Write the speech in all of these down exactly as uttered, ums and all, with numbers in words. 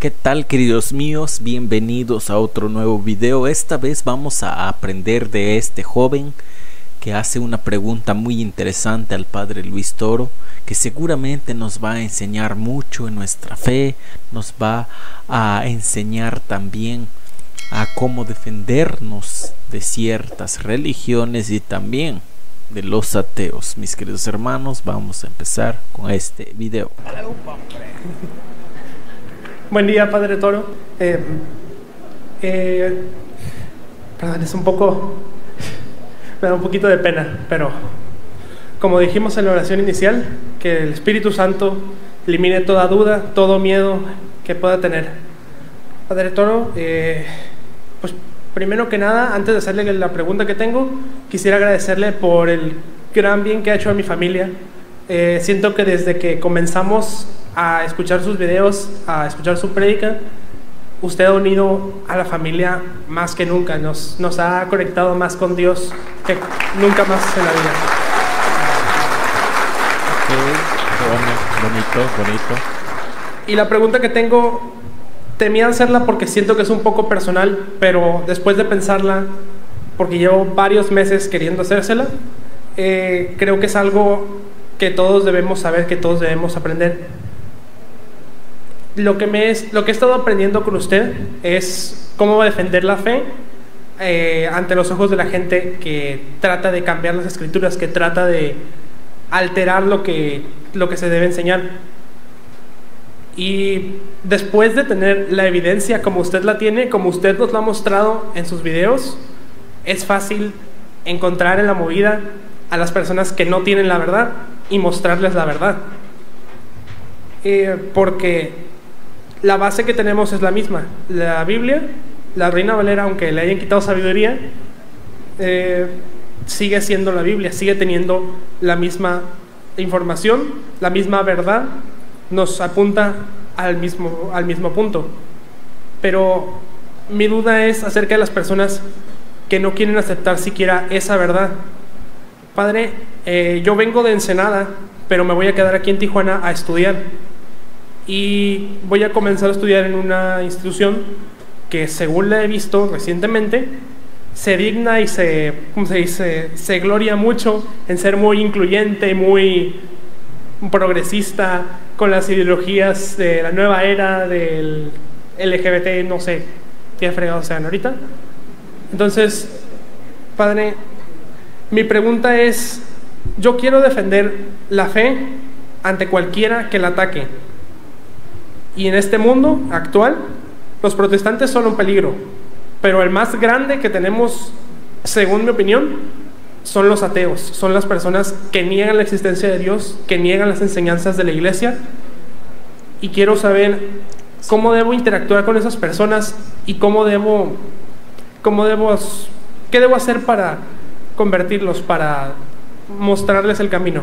¿Qué tal, queridos míos? Bienvenidos a otro nuevo video. Esta vez vamos a aprender de este joven que hace una pregunta muy interesante al padre Luis Toro, que seguramente nos va a enseñar mucho en nuestra fe, nos va a enseñar también a cómo defendernos de ciertas religiones y también de los ateos. Mis queridos hermanos, vamos a empezar con este video. Buen día, padre Toro. Eh, eh, perdón, es un poco... me da un poquito de pena, pero como dijimos en la oración inicial, que el Espíritu Santo elimine toda duda, todo miedo que pueda tener. Padre Toro, eh, pues primero que nada, antes de hacerle la pregunta que tengo, quisiera agradecerle por el gran bien que ha hecho a mi familia. Eh, siento que desde que comenzamos a escuchar sus videos, a escuchar su prédica, usted ha unido a la familia más que nunca, nos, nos ha conectado más con Dios que nunca más en la vida. Okay, bueno, bonito, bonito. Y la pregunta que tengo, temía hacerla porque siento que es un poco personal, pero después de pensarla, porque llevo varios meses queriendo hacérsela, eh, creo que es algo que todos debemos saber, que todos debemos aprender. Lo que, me es, lo que he estado aprendiendo con usted es cómo defender la fe eh, ante los ojos de la gente que trata de cambiar las escrituras, que trata de alterar lo que, lo que se debe enseñar. Y después de tener la evidencia como usted la tiene, como usted nos lo ha mostrado en sus videos, es fácil encontrar en la movida a las personas que no tienen la verdad y mostrarles la verdad. Eh, porque la base que tenemos es la misma. La Biblia, la Reina Valera, aunque le hayan quitado sabiduría, eh, sigue siendo la Biblia, sigue teniendo la misma información, la misma verdad, nos apunta al mismo, al mismo punto. Pero mi duda es acerca de las personas que no quieren aceptar siquiera esa verdad. Padre, eh, yo vengo de Ensenada, pero me voy a quedar aquí en Tijuana a estudiar. Y voy a comenzar a estudiar en una institución que, según la he visto recientemente, se digna y se, ¿cómo se dice? Se gloria mucho en ser muy incluyente, muy progresista, con las ideologías de la nueva era del L G B T, no sé qué fregados sean ahorita. Entonces, padre, mi pregunta es, yo quiero defender la fe ante cualquiera que la ataque. Y en este mundo actual, los protestantes son un peligro, pero el más grande que tenemos, según mi opinión, son los ateos, son las personas que niegan la existencia de Dios, que niegan las enseñanzas de la iglesia. Y quiero saber cómo debo interactuar con esas personas y cómo debo, cómo debo, qué debo hacer para convertirlos, para mostrarles el camino.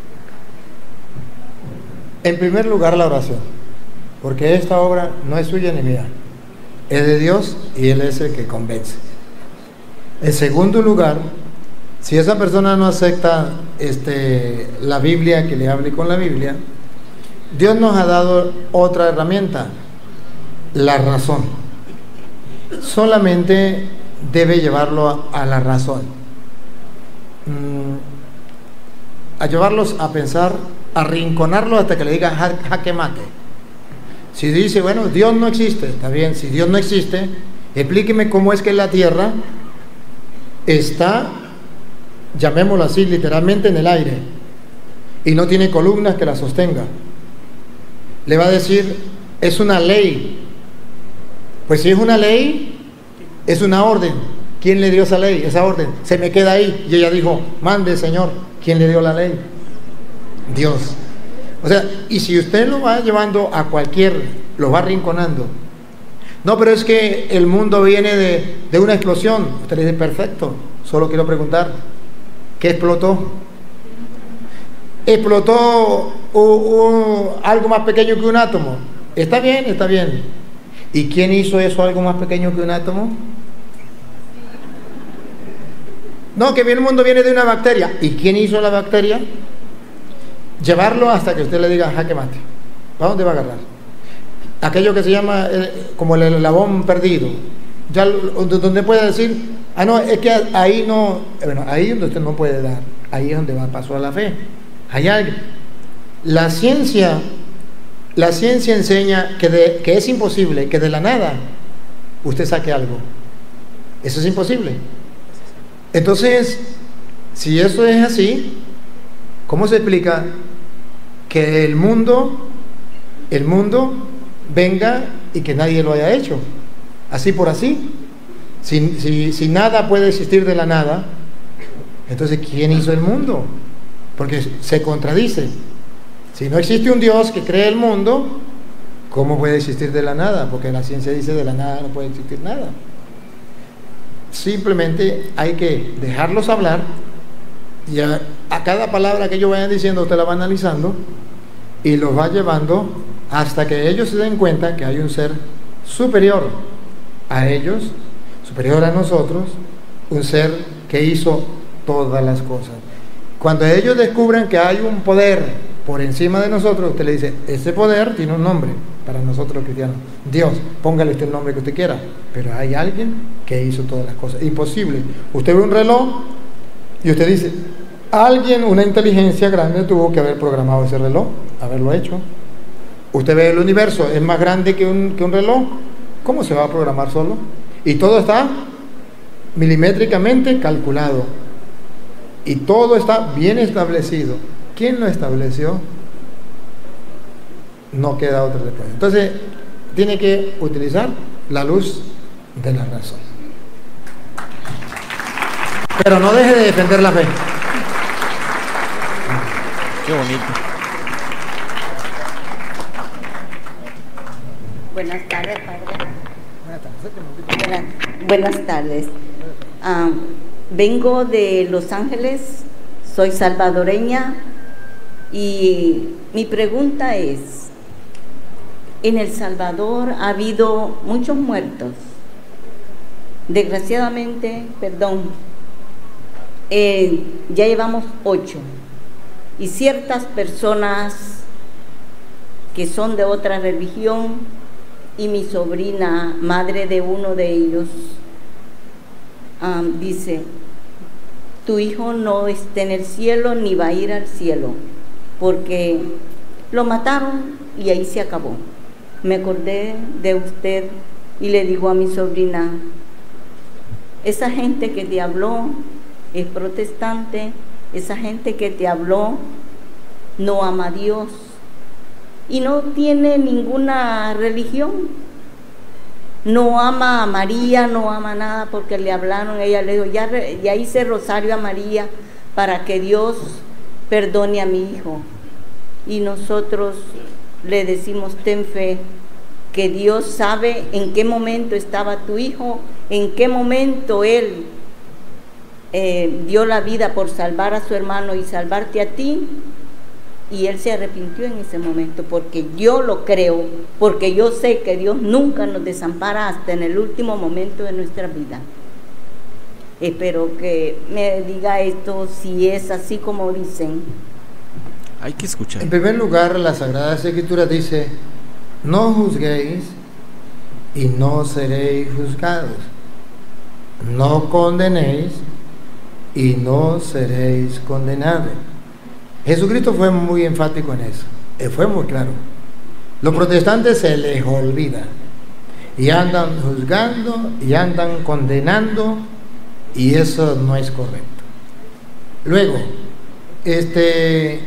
En primer lugar, la oración. Porque esta obra no es suya ni mía, es de Dios y Él es el que convence. En segundo lugar, si esa persona no acepta este, la Biblia, que le hable con la Biblia, Dios nos ha dado otra herramienta, la razón. Solamente debe llevarlo a, a la razón, mm, a llevarlos a pensar, a arrinconarlo hasta que le diga ja, jaque mate. Si dice, bueno, Dios no existe, está bien. Si Dios no existe, explíqueme cómo es que la tierra está, llamémoslo así, literalmente en el aire, y no tiene columnas que la sostenga. Le va a decir, es una ley. Pues si es una ley, es una orden. ¿Quién le dio esa ley, esa orden? Se me queda ahí. Y ella dijo, mande, Señor. ¿Quién le dio la ley? Dios. O sea, y si usted lo va llevando a cualquier, lo va arrinconando. No, pero es que el mundo viene de, de una explosión. Usted le dice, perfecto, solo quiero preguntar, ¿qué explotó? Explotó uh, uh, algo más pequeño que un átomo. Está bien, está bien. ¿Y quién hizo eso, algo más pequeño que un átomo? No, que el mundo viene de una bacteria. ¿Y quién hizo la bacteria? Llevarlo hasta que usted le diga jaque mate. ¿Para dónde va a agarrar? aquello que se llama eh, como el eslabón perdido, ya donde puede decir, ah no, es que ahí no, bueno, ahí donde usted no puede dar, ahí es donde va paso a la fe. Hay alguien. La ciencia, la ciencia enseña que, de, que es imposible que de la nada usted saque algo. Eso es imposible. Entonces, si eso es así, ¿cómo se explica que el mundo, el mundo venga y que nadie lo haya hecho? Así por así. Si, si, si nada puede existir de la nada, entonces ¿quién hizo el mundo? Porque se contradice. Si no existe un Dios que cree el mundo, ¿cómo puede existir de la nada? Porque la ciencia dice de la nada no puede existir nada. Simplemente hay que dejarlos hablar y a, a cada palabra que ellos vayan diciendo usted la va analizando y los va llevando hasta que ellos se den cuenta que hay un ser superior a ellos, superior a nosotros, un ser que hizo todas las cosas. Cuando ellos descubran que hay un poder por encima de nosotros, usted le dice, ese poder tiene un nombre para nosotros los cristianos, Dios, póngale usted el nombre que usted quiera, pero hay alguien que hizo todas las cosas. Imposible. Usted ve un reloj y usted dice, alguien, una inteligencia grande tuvo que haber programado ese reloj, haberlo hecho. Usted ve el universo, es más grande que un, que un reloj, ¿cómo se va a programar solo? Y todo está milimétricamente calculado y todo está bien establecido. ¿Quién lo estableció? No queda otra respuesta. Entonces, tiene que utilizar la luz de la razón. Pero no deje de defender la fe. Qué bonito. Buenas tardes, padre. Buenas, buenas tardes. Um, vengo de Los Ángeles, soy salvadoreña y mi pregunta es, en El Salvador ha habido muchos muertos, desgraciadamente, perdón, eh, ya llevamos ocho y ciertas personas que son de otra religión y mi sobrina, madre de uno de ellos, um, dice, tu hijo no está en el cielo ni va a ir al cielo, porque lo mataron y ahí se acabó. Me acordé de usted y le digo a mi sobrina, esa gente que te habló es protestante, esa gente que te habló no ama a Dios y no tiene ninguna religión, no ama a María, no ama nada, porque le hablaron, ella le dijo, ya, ya hice rosario a María para que Dios perdone a mi hijo, y nosotros le decimos, ten fe, que Dios sabe en qué momento estaba tu hijo, en qué momento Él eh, dio la vida por salvar a su hermano y salvarte a ti, y Él se arrepintió en ese momento, porque yo lo creo, porque yo sé que Dios nunca nos desampara hasta en el último momento de nuestra vida. Espero que me diga esto, si es así como dicen. Hay que escuchar. En primer lugar, la Sagrada Escritura dice, no juzguéis y no seréis juzgados, no condenéis y no seréis condenados. Jesucristo fue muy enfático en eso, Él fue muy claro. Los protestantes se les olvida y andan juzgando y andan condenando, y eso no es correcto. Luego, este,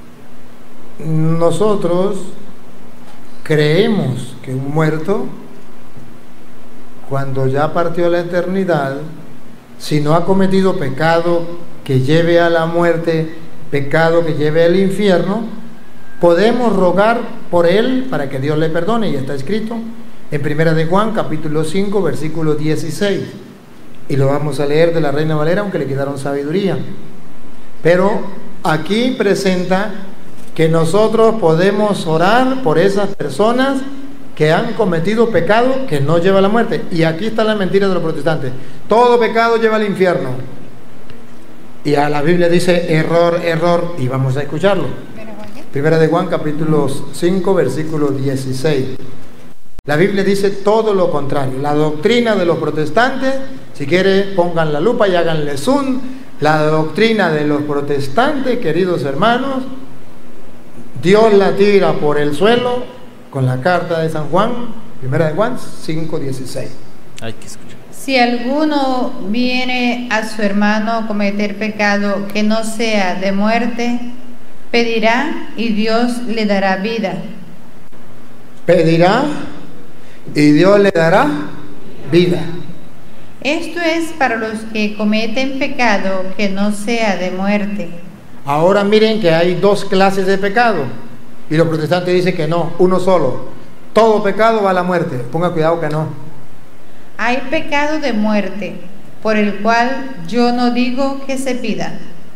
nosotros creemos que un muerto, cuando ya partió a la eternidad, si no ha cometido pecado que lleve a la muerte, pecado que lleve al infierno, podemos rogar por él para que Dios le perdone, y está escrito en Primera de Juan capítulo cinco versículo dieciséis, y lo vamos a leer de la Reina Valera, aunque le quitaron sabiduría, pero aquí presenta que nosotros podemos orar por esas personas que han cometido pecado que no lleva a la muerte. Y aquí está la mentira de los protestantes: todo pecado lleva al infierno. Y a la Biblia dice error, error, y vamos a escucharlo. Primera de Juan capítulo cinco versículo dieciséis. La Biblia dice todo lo contrario. La doctrina de los protestantes, si quiere pongan la lupa y háganle zoom. La doctrina de los protestantes, queridos hermanos, Dios la tira por el suelo con la carta de San Juan, primera de Juan cinco dieciséis. Hay que escuchar. Si alguno viene a su hermano a cometer pecado que no sea de muerte, pedirá y Dios le dará vida. Pedirá y Dios le dará vida. Esto es para los que cometen pecado que no sea de muerte. Ahora miren que hay dos clases de pecado y los protestantes dicen que no, uno solo. Todo pecado va a la muerte. Ponga cuidado que no. Hay pecado de muerte, por el cual yo no digo que se pida.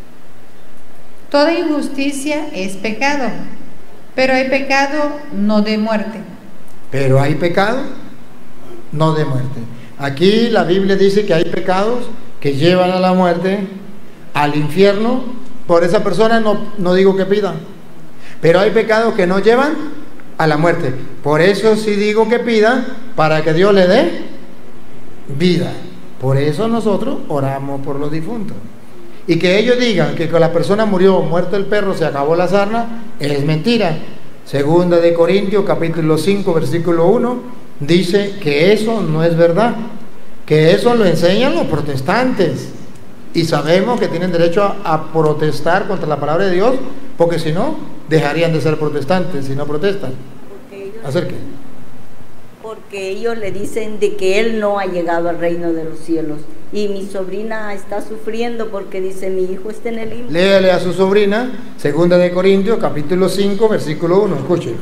Toda injusticia es pecado, pero hay pecado no de muerte. Pero hay pecado no de muerte. Aquí la Biblia dice que hay pecados que llevan a la muerte, al infierno. Por esa persona no, no digo que pida. Pero hay pecados que no llevan a la muerte. Por eso sí digo que pida, para que Dios le dé vida. Por eso nosotros oramos por los difuntos. Y que ellos digan que con la persona murió, muerto el perro, se acabó la sarna, es mentira. Segunda de Corintios, capítulo cinco, versículo uno, dice que eso no es verdad, que eso lo enseñan los protestantes. Y sabemos que tienen derecho a, a protestar contra la palabra de Dios, porque si no, dejarían de ser protestantes si no protestan. Acérquense. Porque ellos le dicen de que él no ha llegado al reino de los cielos. Y mi sobrina está sufriendo porque dice, mi hijo está en el limbo. Léale a su sobrina, segunda de Corintios, capítulo cinco, versículo uno, escuchen.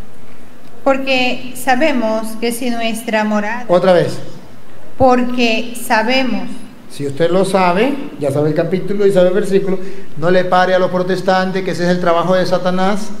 Porque sabemos que si nuestra morada... Otra vez. Porque sabemos. Si usted lo sabe, ya sabe el capítulo y sabe el versículo, no le pare a los protestantes, que ese es el trabajo de Satanás.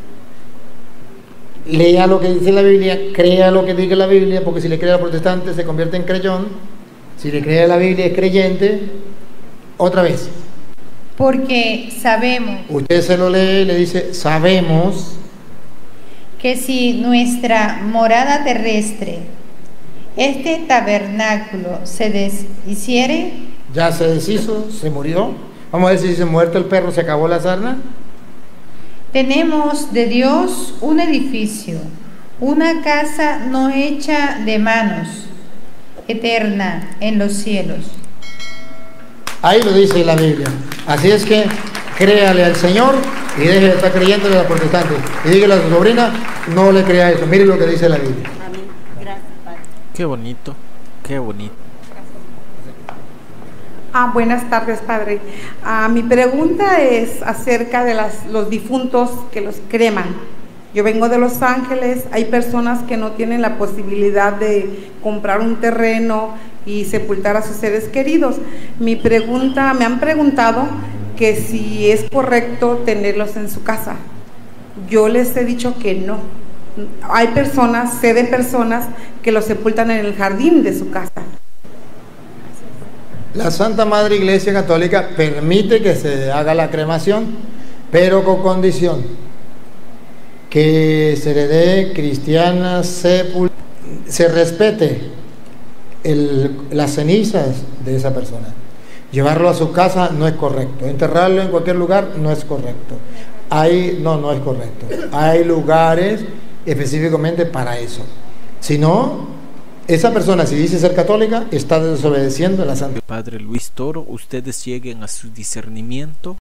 Lea lo que dice la Biblia, crea lo que diga la Biblia, porque si le cree a los protestantes se convierte en creyón, si le cree a la Biblia es creyente. Otra vez. Porque sabemos. Usted se lo lee, le dice, sabemos que si nuestra morada terrestre, este tabernáculo, se deshiciere, ya se deshizo, se murió. Vamos a ver si se muerto el perro, se acabó la sarna. Tenemos de Dios un edificio, una casa no hecha de manos, eterna en los cielos. Ahí lo dice la Biblia. Así es que créale al Señor y deje de estar creyendo a los protestantes. Y dígale a su sobrina, no le crea eso. Mire lo que dice la Biblia. Amén. Gracias, Padre. Qué bonito, qué bonito. Ah, buenas tardes, Padre. Ah, mi pregunta es acerca de las, los difuntos que los creman. Yo vengo de Los Ángeles, hay personas que no tienen la posibilidad de comprar un terreno y sepultar a sus seres queridos. Mi pregunta, me han preguntado que si es correcto tenerlos en su casa. Yo les he dicho que no. Hay personas, sé de personas que los sepultan en el jardín de su casa. La Santa Madre Iglesia Católica permite que se haga la cremación, pero con condición que se le dé cristiana sepul se respete el, las cenizas de esa persona. Llevarlo a su casa no es correcto, enterrarlo en cualquier lugar no es correcto. Hay, no, no es correcto. Hay lugares específicamente para eso. Si no, esa persona, si dice ser católica, está desobedeciendo a la Santa. Padre Luis Toro, ustedes lleguen a su discernimiento